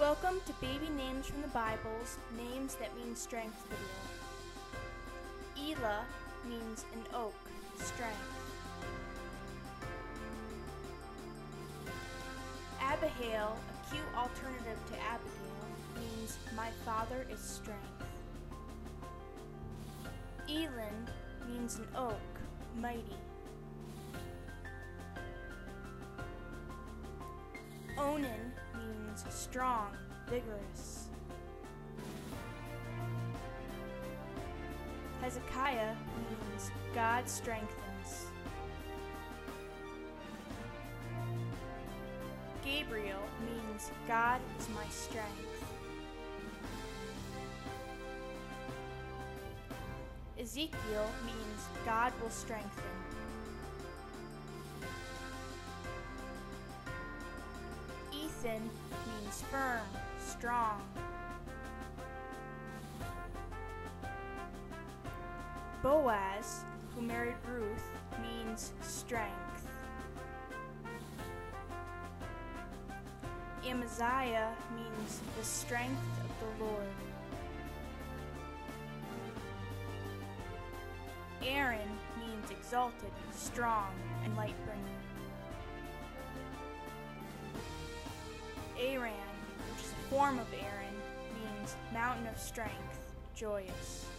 Welcome to Baby Names from the Bible's Names That Mean Strength video. Elah means an oak, strength. Abihail, a cute alternative to Abigail, means my father is strength. Elon means an oak, mighty. Onan means strong, vigorous. Hezekiah means God strengthens. Gabriel means God is my strength. Ezekiel means God will strengthen. Ethan means firm, strong. Boaz, who married Ruth, means strength. Amaziah means the strength of the Lord. Aaron means exalted, strong, and light-bringer. Aran, which is a form of Aaron, means mountain of strength, joyous.